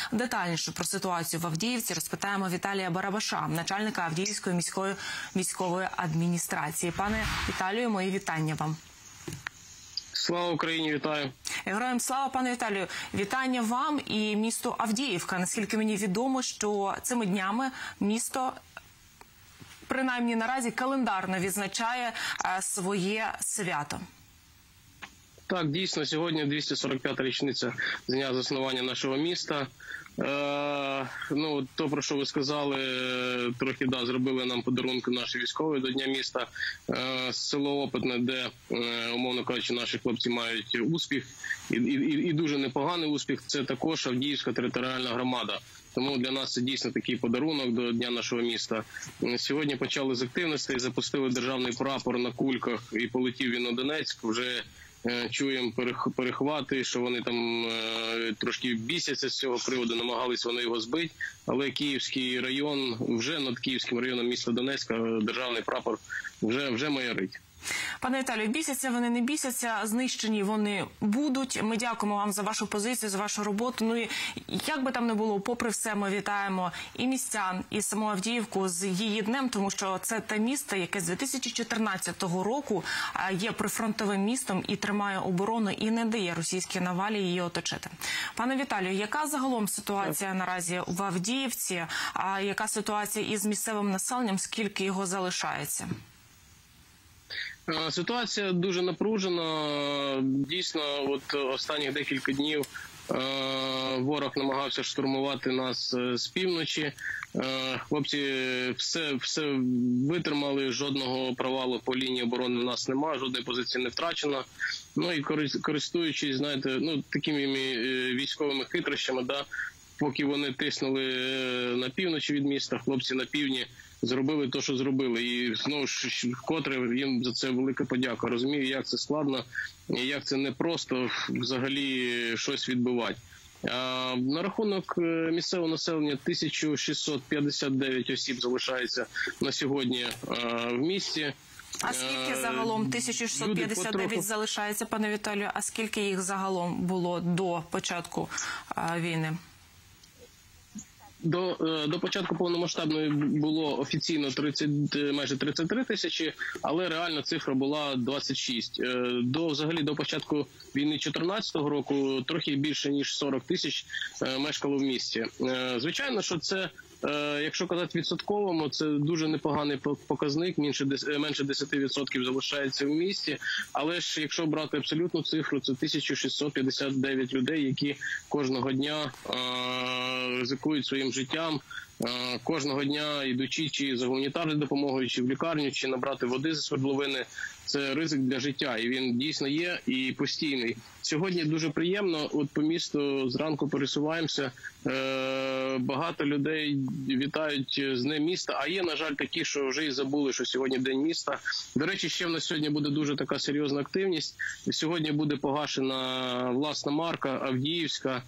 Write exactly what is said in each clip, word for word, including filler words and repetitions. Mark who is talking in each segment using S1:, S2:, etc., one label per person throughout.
S1: детальніше про ситуацію в Авдіївці розпитаємо Віталія Барабаша, начальника Авдіївської міської військової адміністрації. Пане Віталію, мої вітання вам.
S2: Слава Україні, вітаю.
S1: Героям слава, пане Віталію. Вітання вам і місту Авдіївка. Наскільки мені відомо, що цими днями місто, принаймні наразі, календарно відзначає своє свято.
S2: Так, дійсно, сьогодні двісті сорок п'ята річниця з дня заснування нашого міста. Е, ну, то, про що ви сказали, трохи, да, зробили нам подарунки наші військові до Дня міста. Е, село Опитне, де, е, умовно кажучи, наші хлопці мають успіх, і, і, і дуже непоганий успіх, це також Авдіївська територіальна громада. Тому для нас це дійсно такий подарунок до Дня нашого міста. Сьогодні почали з активності, запустили державний прапор на кульках і полетів він на Донецьк. Вже чуємо перехвати, що вони там е, трошки бісяться з цього приводу, намагались вони його збити, але Київський район, вже над Київським районом міста Донецька державний прапор вже, вже майорить.
S1: Пане Віталію, бісяться вони, не бісяться, знищені вони будуть. Ми дякуємо вам за вашу позицію, за вашу роботу. Ну і як би там не було, попри все, ми вітаємо і містян, і саму Авдіївку з її днем, тому що це те місто, яке з дві тисячі чотирнадцятого року є прифронтовим містом і тримає оборону, і не дає російській навалі її оточити. Пане Віталію, яка загалом ситуація наразі в Авдіївці, а яка ситуація із місцевим населенням, скільки його залишається?
S2: Ситуація дуже напружена. Дійсно, от останніх декілька днів ворог намагався штурмувати нас з півночі. Хлопці все, все витримали, жодного провалу по лінії оборони в нас немає, жодної позиції не втрачено. Ну і користуючись, знаєте, ну такими військовими хитрощами, да, поки вони тиснули на півночі від міста, хлопці на півдні зробили те, що зробили. І знову ж вкотре їм за це велика подяка. Розумію, як це складно і як це непросто взагалі щось відбивати. А на рахунок місцевого населення тисяча шістсот п'ятдесят дев'ять осіб залишається на сьогодні в місті.
S1: А скільки загалом тисяча шістсот п'ятдесят дев'ять потроху залишається, пане Віталію? А скільки їх загалом було до початку війни?
S2: До, до початку повномасштабної було офіційно тридцять, майже тридцять три тисячі, але реальна цифра була двадцять шість. До, взагалі, до початку війни дві тисячі чотирнадцятого року трохи більше, ніж сорок тисяч мешкало в місті. Звичайно, що це, якщо казати відсотковому, це дуже непоганий показник, менше десять відсотків залишається в місті, але ж якщо брати абсолютну цифру, це тисяча шістсот п'ятдесят дев'ять людей, які кожного дня ризикують своїм життям, кожного дня йдучи чи за гуманітарною допомогою, чи в лікарню, чи набрати води зі свердловини. Це ризик для життя, і він дійсно є і постійний. Сьогодні дуже приємно, от по місту зранку пересуваємося, е, багато людей вітають з Днем міста, а є, на жаль, такі, що вже і забули, що сьогодні День міста. До речі, ще в нас сьогодні буде дуже така серйозна активність. Сьогодні буде погашена власна марка Авдіївська.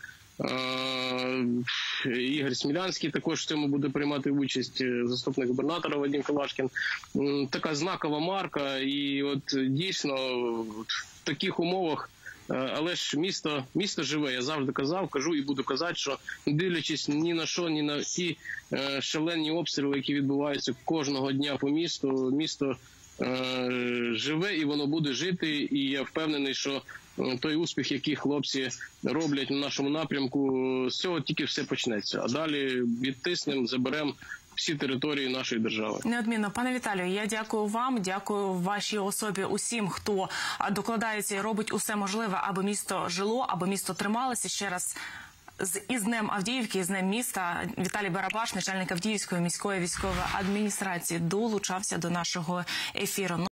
S2: Ігор Смілянський також в цьому буде приймати участь, заступник губернатора Вадим Калашкін. Така знакова марка, і от дійсно в таких умовах, але ж місто, місто живе, я завжди казав, кажу і буду казати, що не дивлячись ні на що, ні на ті шалені обстріли, які відбуваються кожного дня по місту, місто живе і воно буде жити, і я впевнений, що той успіх, який хлопці роблять на нашому напрямку, з цього тільки все почнеться. А далі відтиснемо, заберемо всі території нашої держави.
S1: Неодмінно. Пане Віталію, я дякую вам, дякую вашій особі, усім, хто докладається і робить усе можливе, аби місто жило, аби місто трималося. Ще раз з із Днем Авдіївки, із Днем міста. Віталій Барабаш, начальник Авдіївської міської військової адміністрації, долучався до нашого ефіру.